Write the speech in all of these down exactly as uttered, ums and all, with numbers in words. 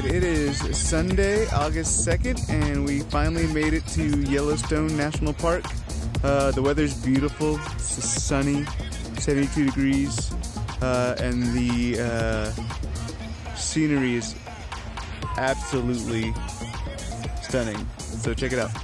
Alright, it is Sunday, August second, and we finally made it to Yellowstone National Park. Uh, the weather's beautiful, it's sunny, seventy-two degrees, uh, and the uh, scenery is absolutely stunning. So check it out.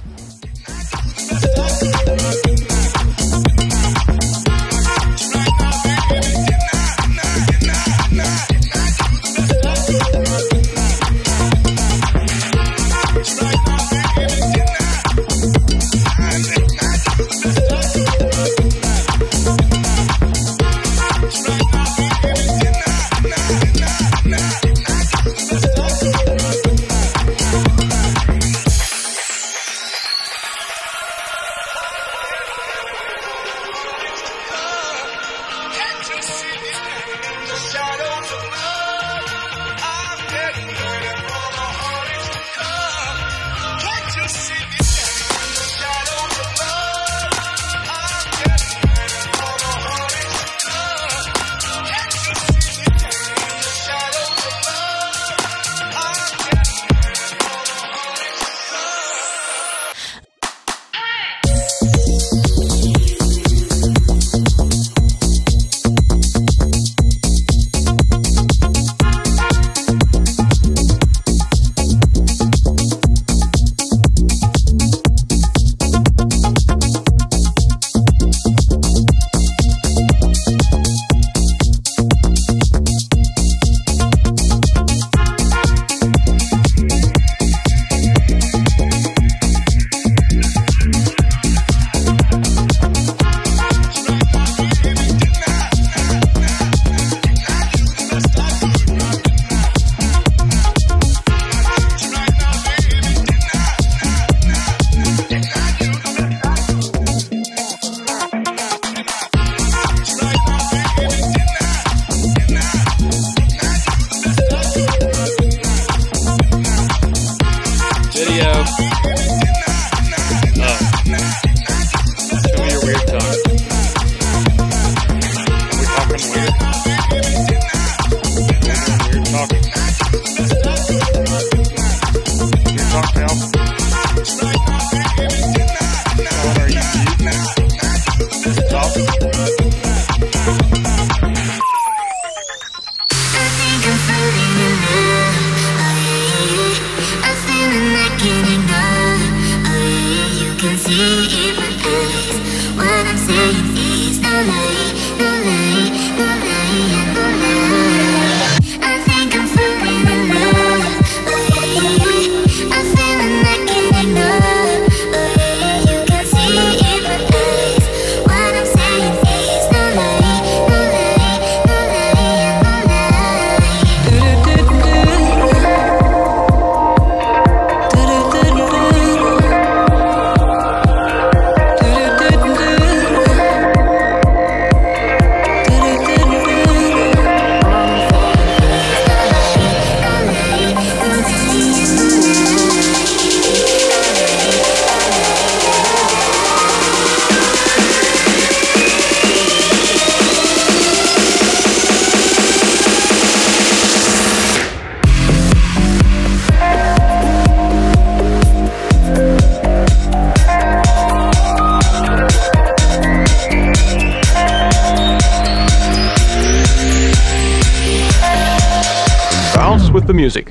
With the music.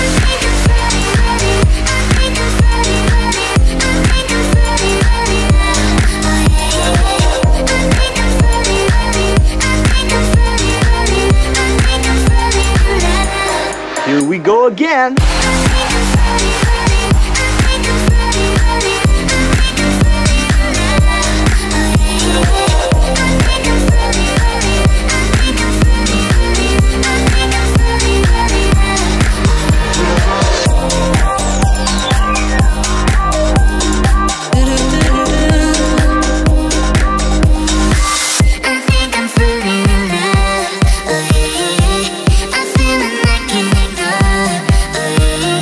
Here we go again. I feel like I can't ignore.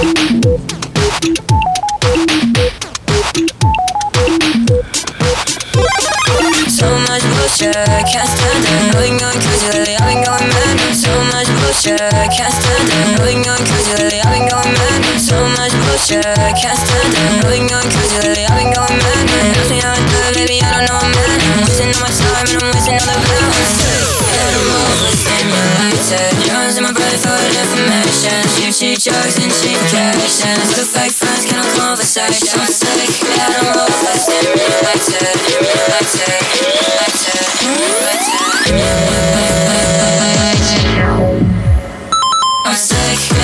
So much bullshit, can't stand it. I've been going crazy lately, I've been going mad. So much bullshit, can't stand it. I've been going crazy lately, I've been going mad. So much bullshit, can't stand it. I've been going crazy lately, I've been going mad. Ask me how I do it, baby, I don't know I'm mad. I'm wasting all my time and I'm wasting all the bills. And I'm overstimulated. Neurons in my brain full of information. Cheap, cheap drugs and cheap vacations. Good fake friends, can I conversation? I'm sick, and I'm overstimulated. Stimulated. I'm sick.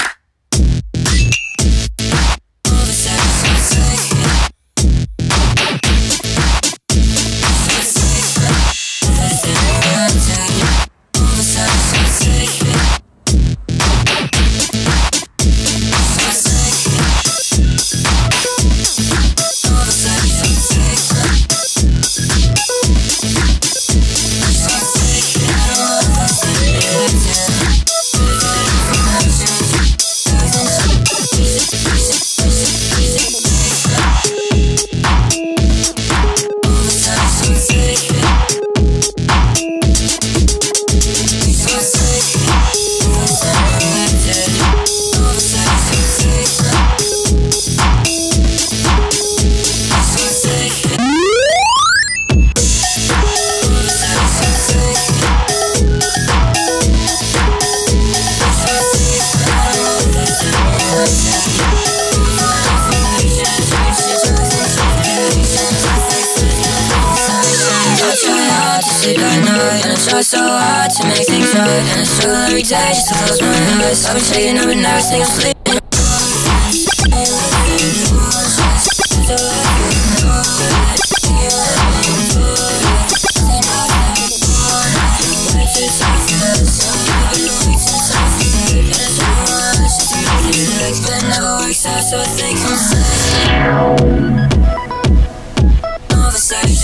Try so hard to make things right, and I struggle every day just to close my eyes. I've been shaking up and never staying asleep. But it never works out, so I think I'm sick. Oversight.